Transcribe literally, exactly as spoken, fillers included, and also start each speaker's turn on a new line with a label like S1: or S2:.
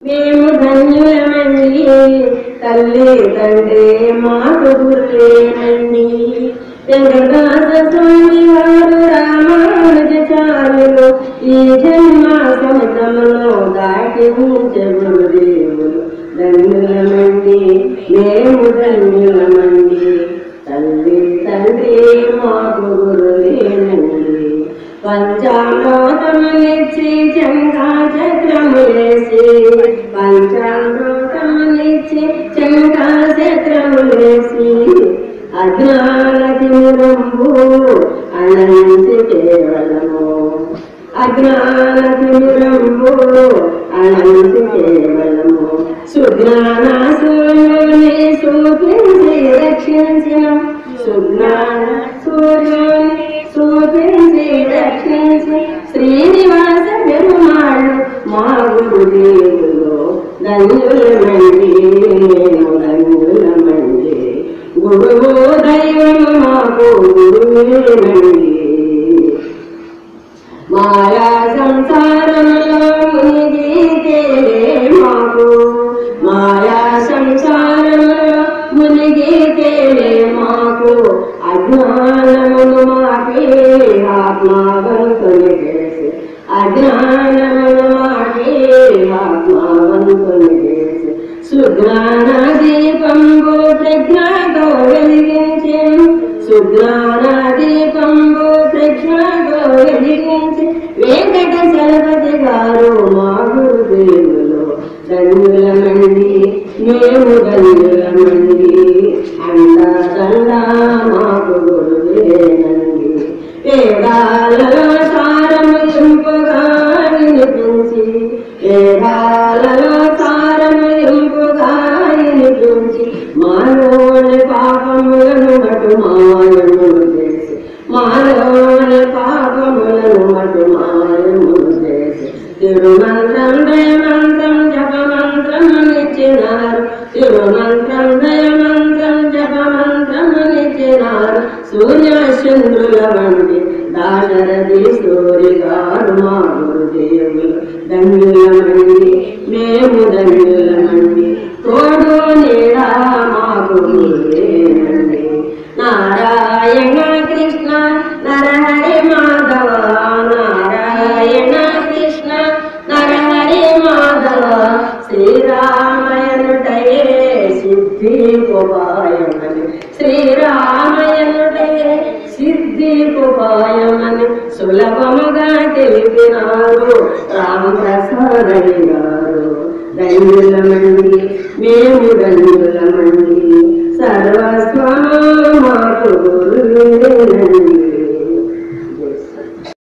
S1: మేము ధన్యులమండి తల్లి తండ్రి మాకు గురులేనండి. వెంకటదాస స్వామి వారు రామానుజాచార్యులు ఈ జన్మ సముద్రములో దాటి ఉంచే గురుదేవులు ధన్యులమండి మేము ధన్యులమండి తల్లి తండ్రి మాకు గురులేనండి. పంచామృతములిచ్చి చంగా చక్రములేసి పంచామృతములిచ్చి చంగా చక్రములేసి అజ్ఞాన తిమిరంబు అనంతి కేవలము అజ్ఞాన తిమిరంబు అనంతి కేవలము సుజ్ఞాన సూర్యుని చూపించి రక్షించిన సుజ్ఞాన సూర్యుని చూపించి రక్షించి శ్రీనివాస పెరుమాళ్ళు మా గురుదేవులు ధన్యులమండి మేము ధన్యులమండి. గురువు దైవము మాకు గురువేనండి. మాయా సంసారంలో మునిగితే మాకు మాయా సంసారంలో మునిగితే మాకు అజ్ఞానమును మాకే ఆత్మవంతుని చేసి అజ్ఞానమును మాకే ఆత్మవంతుని చేసి సుజ్ఞాన దీపంబు ప్రజ్ఞతో వెలిగించి సుజ్ఞాన దీపంబు ప్రజ్ఞతో వెలిగించి వెంకట చలపతి గారు మా గురుదేవులు ధన్యులమండి మేము ధన్యులమండి. అంతా దండా మాకు గురువేనండి. వేదాలలో సారము ఇంపుగా వినిపించి వేదాలలో సారము ఇంపుగా వినిపించి మానవుని పాపములను మటు మాయములు చేసి మానవుని పాపములను మటు మాయములు చేసి తిరుమంత్రం దయమంత్రం జపమంత్రమునిచ్చినారు తిరుమంత్రం దయమంత్రం జపమంత్రమునిచ్చినారు సూర్య చంద్రుల వంటి దాశరథి సూరి గారు మా గురుదేవులు ధన్యులమండి మేము ధన్యులమండి. తోడు నీడా మాకు గురువేనండి. నారాయణ కృష్ణ నరహరి మాధవ నారాయణ కృష్ణ నరహరి మాధవ శ్రీరామయనుటయే సిద్ధి ఉపాయమని శ్రీరామయనుటయే సిద్ధి ఉపాయమని సులభముగా తెలిపినారు రామప్రసాదయ్య గారు ధన్యులమండి మేము ధన్యులమండి. సర్వస్వము మాకు గురువేనండి.